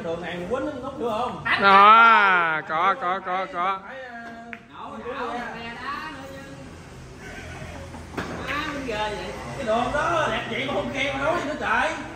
đường này mình quýnh nó nút được không? Đó, có. Cái đường đó đẹp vậy mà không khen mà nói gì nữa trời.